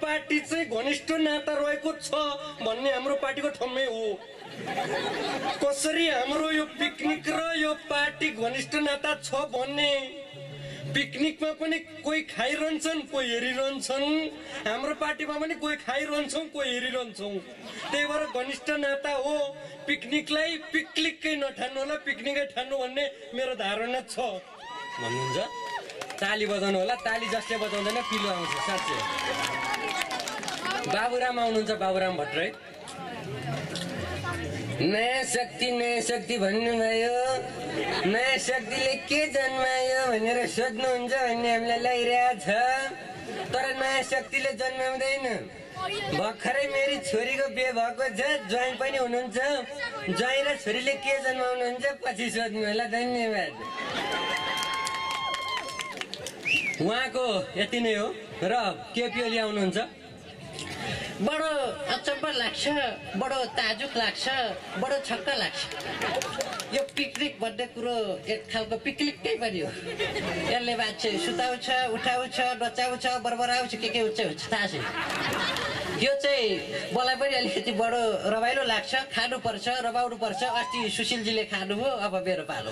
Party चाहिँ घनिष्ठ नाता रहेको छ भन्ने हाम्रो पार्टीको ठम्मै हो। कसरी हाम्रो यो पिकनिक र यो पार्टी घनिष्ठ नाता छ भन्ने पिकनिकमा पनि कोही खाइरहन्छन् कोही हेरिरहन्छन्, हाम्रो पार्टीमा पनि कोही खाइरहन्छौँ कोही हेरिरहन्छौँ। त्यही भएर घनिष्ठ नाता हो। पिकनिकलाई पिकनिकै नठान्नु होला, पिकनिकै ठान्नु भन्ने मेरो धारणा छ भन्नुहुन्छ। ताली बजाउनु होला, ताली जसले बजाउँदैन पिलो आउँछ साँच्चै। बाबुराम आउनुहुन्छ, बाबुराम भट्टराई। नयाँ शक्ति भन्नुभयो, नयाँ शक्तिले के जन्मायो भनेर सोध्नुहुन्छ भन्ने हामीलाई लागिरहेको छ। तर नयाँ शक्तिले जन्माउँदैन। भर्खरै मेरी छोरीको बिहे भएको छ, ज्वाइँ पनि हुनुहुन्छ। ज्वाइँ र छोरीले के जन्माउनुहुन्छ पछि सोध्नु होला। धन्यवाद। उहाँको यति नै हो। र केपी ओली आउनुहुन्छ। बडो अचम्म लाग्छ, बडो ताजुब लाग्छ, बडो छक्क लाग्छ। यो पिकनिक भन्ने कुरो एक खालको पिकनिकै पनि हो। यसले मान्छे सुताउँछ, उठाउँछ, नचाउँछ, बरबराउँछ, के हुन्छ थाहा छैन। यो चाहिँ मलाई पनि अलिकति बडो रमाइलो लाग्छ। खानुपर्छ, रमाउनु पर्छ। अस्ति सुशीलजीले खानुभयो, अब मेरो पालो।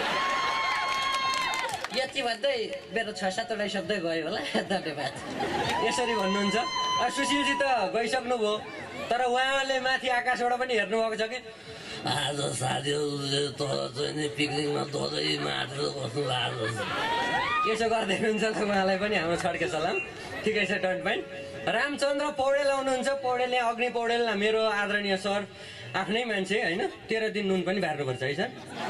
यति भन्दै मेरो 6-7 शब्द गयो होला। धन्यवाद। यसरी भन्नुहुन्छ। सुशीलजी त गइसक्नुभयो, तर उहाँले माथि आकाशबाट पनि हेर्नु भएको छ कि आज साथीहरूले तल चाहिँ नि पिकनिकमा धोदै मात्र बस्नु भएको छ। यसो गर्दै हुनुहुन्छ त उहाँलाई पनि हाम्रो छड्के सलाम। ठिकै छ, डन्ट माइन्ड। रामचन्द्र पौडेल आउनुहुन्छ। पौडेल अग्नि पौडेल मेरो आदरणीय सर, आफ्नै मान्छे होइन। 13 दिन नुन पनि बार्नुपर्छ है सर।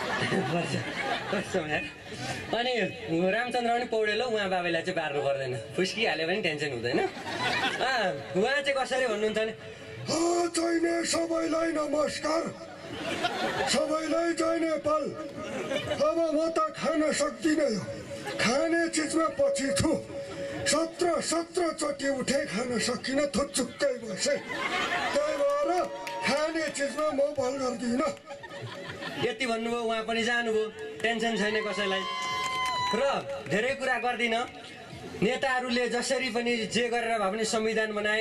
अनि रामचन्द्र पनि पौडेल हो। उहाँ बाबैलाई चाहिँ बार्नु पर्दैन, फुस्किहाल्यो भने टेन्सन हुँदैन। उहाँ चाहिँ कसरी भन्नुहुन्छ भने चाहिने सबैलाई नमस्कार, सबैलाई जय नेपाल। अब म त खान सक्दिनँ, खाने चिजमा पछि छु। 17 चोटि उठे, खान सकिनँ, थुचुक्कै बसेँ। त्यही भएर खाने चिजमा म बल गर्दिनँ। यति भन्नुभयो, उहाँ पनि जानुभयो। टेन्सन छैन कसैलाई। र धेरै कुरा गर्दिनँ। नेताहरूले जसरी पनि जे गरेर भए पनि संविधान बनाए।